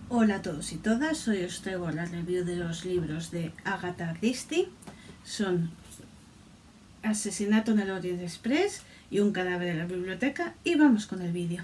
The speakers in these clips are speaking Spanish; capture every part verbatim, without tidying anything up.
Hola a todos y todas, hoy os traigo la review de los libros de Agatha Christie. Son Asesinato en el Orient Express y Un cadáver en la biblioteca, y vamos con el vídeo.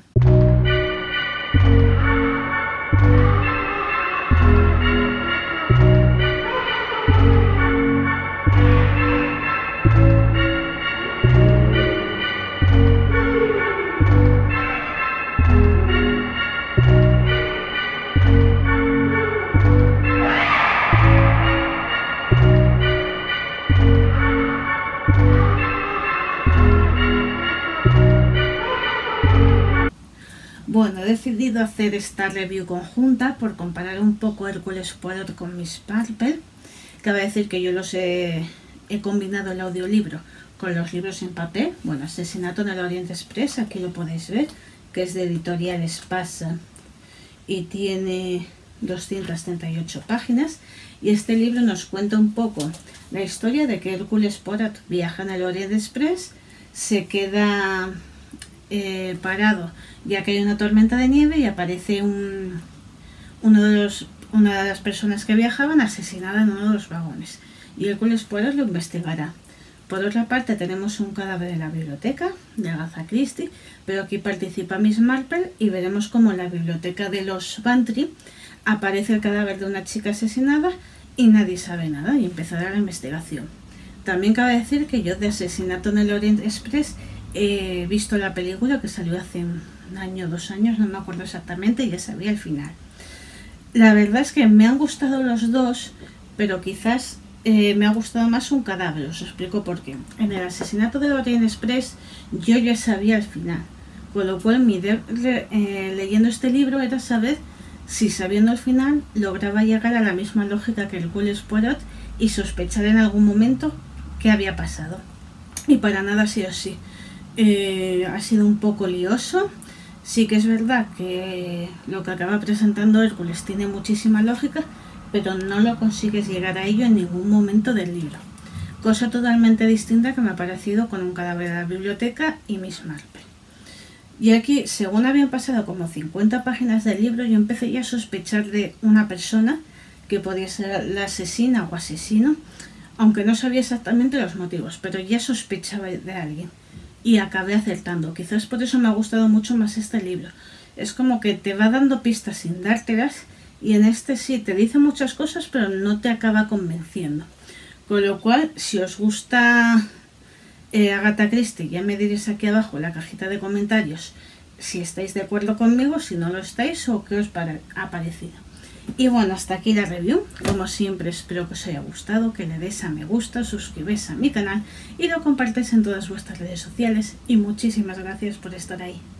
Bueno, he decidido hacer esta review conjunta por comparar un poco Hércules Poirot con Miss Marple. Cabe decir que yo los he, he combinado el audiolibro con los libros en papel. Bueno, Asesinato en el Orient Express, aquí lo podéis ver, que es de Editorial Espasa y tiene doscientas treinta y ocho páginas. Y este libro nos cuenta un poco la historia de que Hércules Poirot viaja en el Orient Express, se queda eh, parado ya que hay una tormenta de nieve y aparece un, uno de los, una de las personas que viajaban asesinada en uno de los vagones, y Hércules Poirot lo investigará. Por otra parte tenemos Un cadáver en la biblioteca de Agatha Christie, pero aquí participa Miss Marple y veremos cómo en la biblioteca de los Bantry aparece el cadáver de una chica asesinada y nadie sabe nada, y empezará la investigación. También cabe decir que yo de Asesinato en el Orient Express he visto la película que salió hace un año, dos años, no me acuerdo exactamente, y ya sabía el final. La verdad es que me han gustado los dos, pero quizás eh, me ha gustado más Un cadáver. Os explico por qué. En el Asesinato del Orient Express yo ya sabía el final, con lo cual mi idea eh, leyendo este libro era saber si, sabiendo el final, lograba llegar a la misma lógica que Hércules Poirot y sospechar en algún momento qué había pasado. Y para nada ha sido así. Eh, ha sido un poco lioso. Sí que es verdad que lo que acaba presentando Hércules tiene muchísima lógica, pero no lo consigues llegar a ello en ningún momento del libro. Cosa totalmente distinta que me ha parecido con Un cadáver en la biblioteca y Miss Marple. Y aquí, según habían pasado como cincuenta páginas del libro, yo empecé ya a sospechar de una persona que podía ser la asesina o asesino, aunque no sabía exactamente los motivos, pero ya sospechaba de alguien. Y acabé acertando. Quizás por eso me ha gustado mucho más este libro. Es como que te va dando pistas sin dártelas, y en este sí te dice muchas cosas pero no te acaba convenciendo. Con lo cual, si os gusta eh, Agatha Christie, ya me diréis aquí abajo en la cajita de comentarios si estáis de acuerdo conmigo, si no lo estáis, o qué os ha parecido. Y bueno, hasta aquí la review. Como siempre, espero que os haya gustado, que le deis a me gusta, suscribáis a mi canal y lo compartáis en todas vuestras redes sociales, y muchísimas gracias por estar ahí.